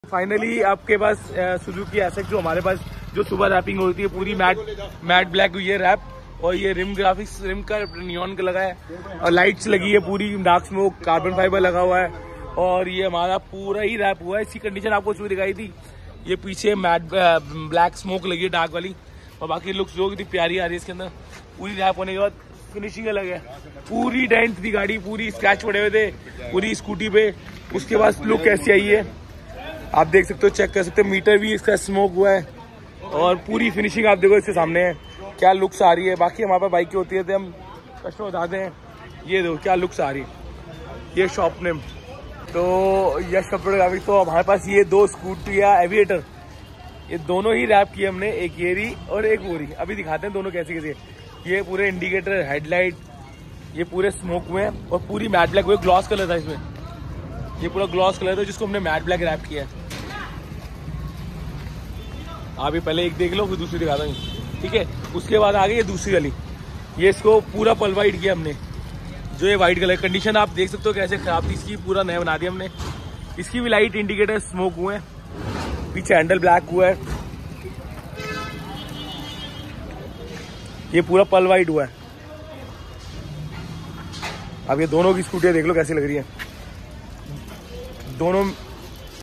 Finally आपके पास Suzuki SX जो हमारे पास जो सुबह रैपिंग होती है पूरी मैट ब्लैक हुई है रैप, और ये रिम ग्राफिक्स रिम का नियॉन का लगा है और लाइट्स लगी है पूरी डार्क स्मोक कार्बन फाइबर लगा हुआ है, और ये हमारा पूरा ही रैप हुआ है। इसकी कंडीशन आपको उसमें दिखाई थी, ये पीछे मैट ब्लैक स्मोक लगी है डार्क वाली, और बाकी लुक्स जो कितनी प्यारी आ रही है इसके अंदर। पूरी रैप होने के बाद फिनिशिंग अलग है, पूरी डेंट थी गाड़ी, पूरी स्क्रैच पड़े हुए थे पूरी स्कूटी पे। उसके बाद लुक कैसी आई है आप देख सकते हो, चेक कर सकते हो, मीटर भी इसका स्मोक हुआ है और पूरी फिनिशिंग आप देखो इसके सामने है क्या लुक्स आ रही है। बाकी हमारे पास बाइक की होती है तो हम कस्टमर बताते हैं, ये देखो क्या लुक्स आ रही है। ये शॉप नेम तो यश फोटोग्राफी। तो हमारे पास ये दो स्कूटी या एविएटर, ये दोनों ही रैप किए हमने, एक ये रही और एक वो रही। अभी दिखाते हैं दोनों कैसे कैसे। ये पूरे इंडिकेटर हेडलाइट ये पूरे स्मोक हुए हैं और पूरी मैट ब्लैक हुए, ग्लॉस कलर था इसमें, ये पूरा ग्लॉस कलर था जिसको हमने मैट ब्लैक रैप किया है। आप ये पहले एक देख लो फिर दूसरी दिखा दूंगी, ठीक है। उसके बाद आ गई ये दूसरी वाली, ये इसको पूरा पल वाइट किया हमने, जो ये वाइट कलर कंडीशन आप देख सकते हो कैसे खराब थी इसकी, पूरा नया बना दिया हमने। इसकी भी लाइट इंडिकेटर स्मोक हुए हैं, पीछे हैंडल ब्लैक हुआ है, ये पूरा पल वाइट हुआ है। अब ये दोनों की स्कूटियाँ देख लो कैसी लग रही है, दोनों